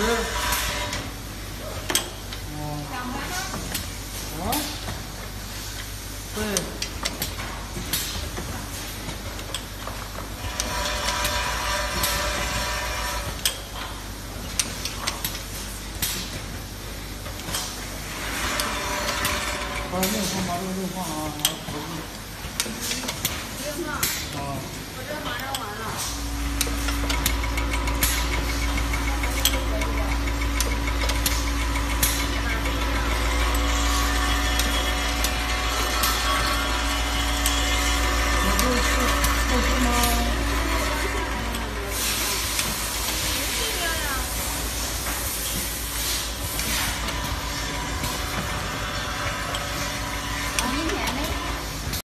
2盘吗？ 啊？对。把这个放，把这个放啊，然后投进。 不用放。 啊。 我这马上完了。